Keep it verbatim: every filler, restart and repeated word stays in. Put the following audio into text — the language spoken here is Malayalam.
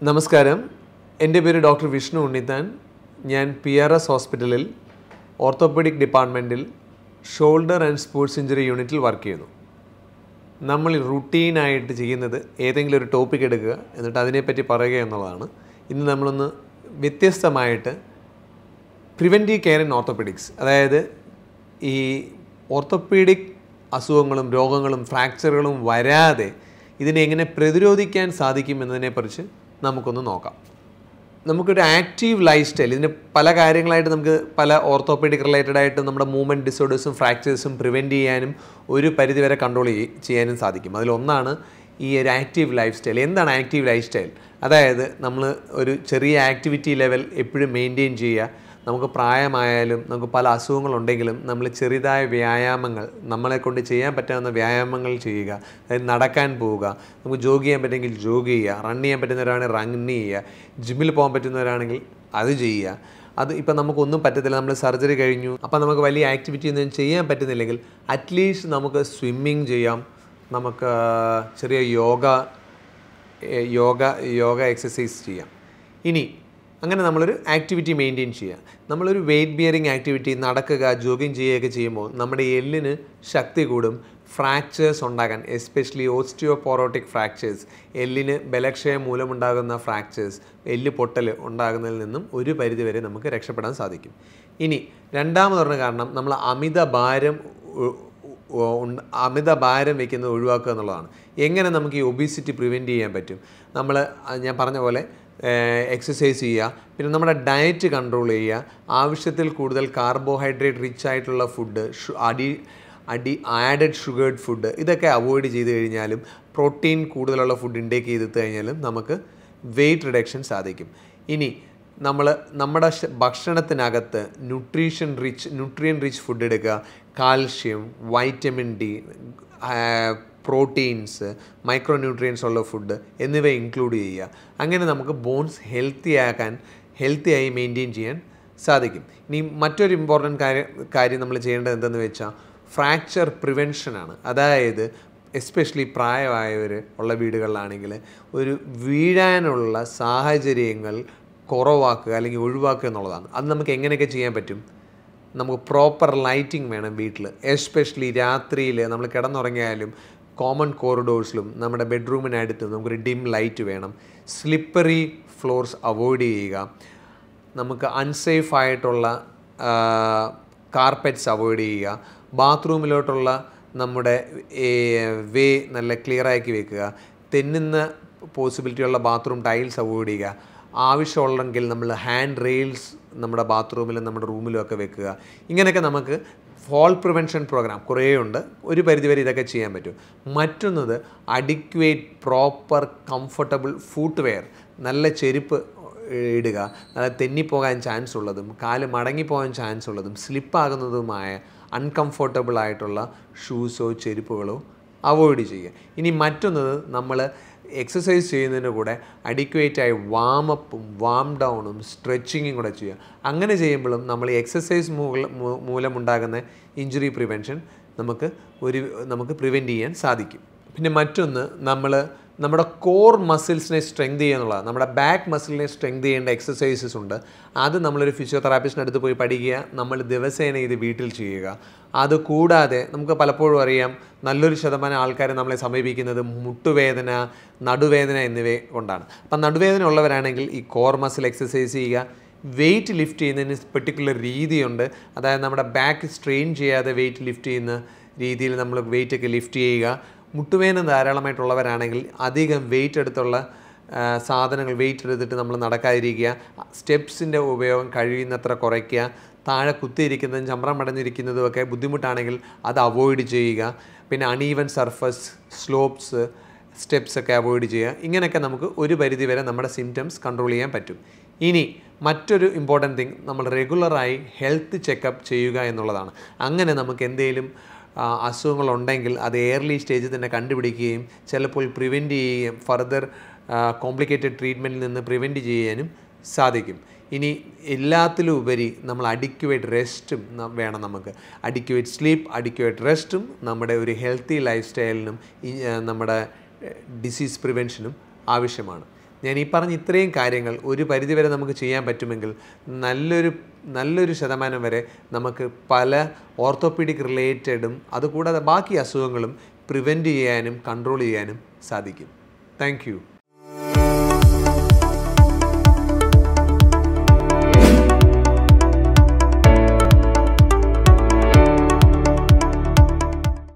നമസ്കാരം, എൻ്റെ പേര് ഡോക്ടർ വിഷ്ണു ഉണ്ണിത്താൻ. ഞാൻ പി ആർ എസ് ഹോസ്പിറ്റലിൽ ഓർത്തോപെഡിക് ഡിപ്പാർട്ട്മെൻറ്റിൽ ഷോൾഡർ ആൻഡ് സ്പോർട്സ് ഇഞ്ചറി യൂണിറ്റിൽ വർക്ക് ചെയ്യുന്നു. നമ്മൾ റുട്ടീനായിട്ട് ചെയ്യുന്നത് ഏതെങ്കിലും ഒരു ടോപ്പിക് എടുക്കുക, എന്നിട്ട് അതിനെപ്പറ്റി പറയുക എന്നുള്ളതാണ്. ഇന്ന് നമ്മളൊന്ന് വ്യത്യസ്തമായിട്ട് പ്രിവെൻറ്റീവ് കെയർ ഇൻ ഓർത്തോപെഡിക്സ്, അതായത് ഈ ഓർത്തോപീഡിക് അസുഖങ്ങളും രോഗങ്ങളും ഫ്രാക്ചറുകളും വരാതെ ഇതിനെ എങ്ങനെ പ്രതിരോധിക്കാൻ സാധിക്കും എന്നതിനെക്കുറിച്ച് നമുക്കൊന്ന് നോക്കാം. നമുക്കൊരു ആക്റ്റീവ് ലൈഫ് സ്റ്റൈൽ, ഇതിന് പല കാര്യങ്ങളായിട്ട് നമുക്ക് പല ഓർത്തോപീഡിക് റിലേറ്റഡ് ആയിട്ട് നമ്മുടെ മൂവ്മെൻറ്റ് ഡിസോർഡേഴ്സും ഫ്രാക്ചേഴ്സും പ്രിവെൻറ്റ് ചെയ്യാനും ഒരു പരിധിവരെ കൺട്രോൾ ചെയ്യാനും സാധിക്കും. അതിലൊന്നാണ് ഈ ഒരു ആക്റ്റീവ് ലൈഫ് സ്റ്റൈൽ. എന്താണ് ആക്റ്റീവ് ലൈഫ് സ്റ്റൈൽ? അതായത് നമ്മൾ ഒരു ചെറിയ ആക്ടിവിറ്റി ലെവൽ എപ്പോഴും മെയിൻറ്റെയിൻ ചെയ്യുക. നമുക്ക് പ്രായമായാലും നമുക്ക് പല അസുഖങ്ങളുണ്ടെങ്കിലും നമ്മൾ ചെറുതായ വ്യായാമങ്ങൾ, നമ്മളെ കൊണ്ട് ചെയ്യാൻ പറ്റാവുന്ന വ്യായാമങ്ങൾ ചെയ്യുക. അതായത് നടക്കാൻ പോവുക, നമുക്ക് ജോഗ് ചെയ്യാൻ പറ്റുമെങ്കിൽ ജോഗ് ചെയ്യുക, റൺ ചെയ്യാൻ പറ്റുന്നവരാണെങ്കിൽ റൺ ചെയ്യുക, ജിമ്മിൽ പോകാൻ പറ്റുന്നവരാണെങ്കിൽ അത് ചെയ്യുക. അത് ഇപ്പം നമുക്കൊന്നും പറ്റത്തില്ല, നമ്മൾ സർജറി കഴിഞ്ഞു, അപ്പം നമുക്ക് വലിയ ആക്ടിവിറ്റി ഒന്നും ചെയ്യാൻ പറ്റുന്നില്ലെങ്കിൽ അറ്റ്ലീസ്റ്റ് നമുക്ക് സ്വിമ്മിങ് ചെയ്യാം, നമുക്ക് ചെറിയ യോഗ യോഗ യോഗ എക്സസൈസ് ചെയ്യാം. ഇനി അങ്ങനെ നമ്മളൊരു ആക്ടിവിറ്റി മെയിൻറ്റെയിൻ ചെയ്യുക. നമ്മളൊരു വെയ്റ്റ് ബിയറിങ് ആക്ടിവിറ്റി, നടക്കുക, ജോഗിങ് ചെയ്യുകയൊക്കെ ചെയ്യുമ്പോൾ നമ്മുടെ എല്ലിന് ശക്തി കൂടും. ഫ്രാക്ചേഴ്സ് ഉണ്ടാകാൻ, എസ്പെഷ്യലി ഓസ്റ്റിയോപോറോട്ടിക് ഫ്രാക്ചേഴ്സ്, എല്ലിന് ബലക്ഷയം മൂലമുണ്ടാകുന്ന ഫ്രാക്ചേഴ്സ്, എല്ല് പൊട്ടൽ ഉണ്ടാകുന്നതിൽ നിന്നും ഒരു പരിധിവരെ നമുക്ക് രക്ഷപ്പെടാൻ സാധിക്കും. ഇനി രണ്ടാമത് പറഞ്ഞ കാരണം, നമ്മൾ അമിത ഭാരം അമിത ഭാരം വയ്ക്കുന്നത് ഒഴിവാക്കുക എന്നുള്ളതാണ്. എങ്ങനെ നമുക്ക് ഈ ഒബീസിറ്റി പ്രിവെൻറ്റ് ചെയ്യാൻ പറ്റും? നമ്മൾ ഞാൻ പറഞ്ഞ പോലെ എക്സസൈസ് ചെയ്യുക, പിന്നെ നമ്മുടെ ഡയറ്റ് കൺട്രോൾ ചെയ്യുക, ആവശ്യത്തിൽ കൂടുതൽ കാർബോഹൈഡ്രേറ്റ് റിച്ച് ആയിട്ടുള്ള ഫുഡ്, അടി അടി ആഡഡ് ഷുഗേർഡ് ഫുഡ്, ഇതൊക്കെ അവോയ്ഡ് ചെയ്ത് കഴിഞ്ഞാലും പ്രോട്ടീൻ കൂടുതലുള്ള ഫുഡ് ഇൻടേക്ക് ചെയ്തിട്ട് കഴിഞ്ഞാലും നമുക്ക് വെയ്റ്റ് റിഡക്ഷൻ സാധിക്കും. ഇനി നമ്മൾ നമ്മുടെ ഭക്ഷണത്തിനകത്ത് nutrition rich nutrient rich food എടുക്കുക. Calcium, vitamin D, proteins, micronutrients ഉള്ള ഫുഡ് എന്നിവ ഇൻക്ലൂഡ് ചെയ്യുക. അങ്ങനെ നമുക്ക് ബോൺസ് ഹെൽത്തി ആക്കാൻ ഹെൽത്തിയായി മെയിൻറ്റെയിൻ ചെയ്യാൻ സാധിക്കും. ഇനി മറ്റൊരു ഇമ്പോർട്ടൻറ്റ് കാര്യം കാര്യം നമ്മൾ ചെയ്യേണ്ടത് എന്തെന്ന് വെച്ചാൽ ഫ്രാക്ചർ പ്രിവെൻഷനാണ്. അതായത് എസ്പെഷ്യലി പ്രായമായവർ ഉള്ള വീടുകളിലാണെങ്കിൽ ഒരു വീഴാനുള്ള സാഹചര്യങ്ങൾ കുറവാക്കുക അല്ലെങ്കിൽ ഒഴിവാക്കുക എന്നുള്ളതാണ്. അത് നമുക്ക് എങ്ങനെയൊക്കെ ചെയ്യാൻ പറ്റും? നമുക്ക് പ്രോപ്പർ ലൈറ്റിംഗ് വേണം വീട്ടിൽ. എസ്പെഷ്യലി രാത്രിയിൽ നമ്മൾ കിടന്നുറങ്ങിയാലും കോമൺ കോറിഡോഴ്സിലും നമ്മുടെ ബെഡ്റൂമിനടുത്തും നമുക്കൊരു ഡിം ലൈറ്റ് വേണം. സ്ലിപ്പറി ഫ്ലോർസ് അവോയ്ഡ് ചെയ്യുക. നമുക്ക് അൺസേഫ് ആയിട്ടുള്ള കാർപ്പറ്റ്സ് അവോയ്ഡ് ചെയ്യുക. ബാത്റൂമിലോട്ടുള്ള നമ്മുടെ വേ നല്ല ക്ലിയറാക്കി വെക്കുക. തെന്നുന്ന പോസിബിലിറ്റിയുള്ള ബാത്റൂം ടൈൽസ് അവോയ്ഡ് ചെയ്യുക. ആവശ്യമുള്ളെങ്കിൽ നമ്മൾ ഹാൻഡ് റെയിൽസ് നമ്മുടെ ബാത്റൂമിലും നമ്മുടെ റൂമിലും ഒക്കെ വെക്കുക. ഇങ്ങനെയൊക്കെ നമുക്ക് ഫോൾ പ്രിവെൻഷൻ പ്രോഗ്രാം കുറേ ഉണ്ട്. ഒരു പരിധിവരെ ഇതൊക്കെ ചെയ്യാൻ പറ്റും. മറ്റൊന്നത് adequate proper comfortable footwear, നല്ല ചെരുപ്പ് ഇടുക. നല്ല തെന്നിപ്പോകാൻ ചാൻസ് ഉള്ളതും കാല് മടങ്ങിപ്പോകാൻ ചാൻസ് ഉള്ളതും സ്ലിപ്പാകുന്നതുമായ അൺകംഫർട്ടബിൾ ആയിട്ടുള്ള ഷൂസോ ചെരുപ്പുകളോ അവോയ്ഡ് ചെയ്യുക. ഇനി മറ്റൊന്നത്, നമ്മൾ എക്സസൈസ് ചെയ്യുന്നതിൻ്റെ കൂടെ അഡിക്വേറ്റായി വാമപ്പും വാം ഡൗണും സ്ട്രെച്ചിങ്ങും കൂടെ ചെയ്യുക. അങ്ങനെ ചെയ്യുമ്പോഴും നമ്മൾ ഈ എക്സസൈസ് മൂലമുണ്ടാകുന്ന ഇഞ്ചുറി പ്രിവെൻഷൻ നമുക്ക് ഒരു നമുക്ക് പ്രിവെൻറ്റ് ചെയ്യാൻ സാധിക്കും. പിന്നെ മറ്റൊന്ന്, നമ്മൾ നമ്മുടെ കോർ മസിൽസിനെ സ്ട്രെങ്ത് ചെയ്യുക എന്നുള്ളതാണ്. നമ്മുടെ ബാക്ക് മസിലിനെ സ്ട്രെങ്ത് ചെയ്യേണ്ട എക്സസൈസസ് ഉണ്ട്. അത് നമ്മളൊരു ഫിസിയോതെറാപ്പിസ്റ്റിൻ്റെ അടുത്ത് പോയി പഠിക്കുക. നമ്മൾ ദിവസേന ഇത് വീട്ടിൽ ചെയ്യുക. അതുകൂടാതെ നമുക്ക് പലപ്പോഴും അറിയാം, നല്ലൊരു ശതമാനം ആൾക്കാർ നമ്മളെ സമീപിക്കുന്നത് മുട്ടുവേദന, നടുവേദന എന്നിവ കൊണ്ടാണ്. അപ്പം നടുവേദന ഉള്ളവരാണെങ്കിൽ ഈ കോർ മസിൽ എക്സസൈസ് ചെയ്യുക. വെയിറ്റ് ലിഫ്റ്റ് ചെയ്യുന്നതിന് പെർട്ടിക്കുലർ രീതിയുണ്ട്. അതായത് നമ്മുടെ ബാക്ക് സ്ട്രെയിൻ ചെയ്യാതെ വെയിറ്റ് ലിഫ്റ്റ് ചെയ്യുന്ന രീതിയിൽ നമ്മൾ വെയിറ്റൊക്കെ ലിഫ്റ്റ് ചെയ്യുക. മുട്ടുവേദന ധാരാളമായിട്ടുള്ളവരാണെങ്കിൽ അധികം വെയിറ്റ് എടുത്തുള്ള സാധനങ്ങൾ വെയിറ്റ് എടുത്തിട്ട് നമ്മൾ നടക്കാതിരിക്കുക. സ്റ്റെപ്സിൻ്റെ ഉപയോഗം കഴിയുന്നത്ര കുറയ്ക്കുക. താഴെ കുത്തിയിരിക്കുന്നതും ചമ്രം അടഞ്ഞിരിക്കുന്നതും ഒക്കെ ബുദ്ധിമുട്ടാണെങ്കിൽ അത് അവോയ്ഡ് ചെയ്യുക. പിന്നെ അൺഈവൻ സർഫസ്, സ്ലോപ്സ്, സ്റ്റെപ്സൊക്കെ അവോയ്ഡ് ചെയ്യുക. ഇങ്ങനെയൊക്കെ നമുക്ക് ഒരു പരിധിവരെ നമ്മുടെ സിംറ്റംസ് കൺട്രോൾ ചെയ്യാൻ പറ്റും. ഇനി മറ്റൊരു ഇമ്പോർട്ടൻറ്റ് തിങ്, നമ്മൾ റെഗുലറായി ഹെൽത്ത് ചെക്കപ്പ് ചെയ്യുക എന്നുള്ളതാണ്. അങ്ങനെ നമുക്ക് എന്തെങ്കിലും അസുഖങ്ങളുണ്ടെങ്കിൽ അത് എയർലി സ്റ്റേജിൽ തന്നെ കണ്ടുപിടിക്കുകയും ചിലപ്പോൾ പ്രിവെൻറ്റ് ചെയ്യുകയും ഫർദർ കോംപ്ലിക്കേറ്റഡ് ട്രീറ്റ്മെൻറ്റിൽ നിന്ന് പ്രിവെൻറ്റ് ചെയ്യാനും സാധിക്കും. ഇനി എല്ലാത്തിലും ഉപരി നമ്മൾ അഡിക്വേറ്റ് റെസ്റ്റും വേണം. നമുക്ക് അഡിക്വേറ്റ് സ്ലീപ്പ്, അഡിക്വേറ്റ് റെസ്റ്റും നമ്മുടെ ഒരു ഹെൽത്തി ലൈഫ് സ്റ്റൈലിനും നമ്മുടെ ഡിസീസ് പ്രിവെൻഷനും ആവശ്യമാണ്. ഞാൻ ഈ പറഞ്ഞ ഇത്രയും കാര്യങ്ങൾ ഒരു പരിധിവരെ നമുക്ക് ചെയ്യാൻ പറ്റുമെങ്കിൽ നല്ലൊരു നല്ലൊരു ശതമാനം വരെ നമുക്ക് പല ഓർത്തോപീഡിക് റിലേറ്റഡും അതുകൂടാതെ ബാക്കി അസുഖങ്ങളും പ്രിവെൻറ്റ് ചെയ്യാനും കൺട്രോൾ ചെയ്യാനും സാധിക്കും. Thank U.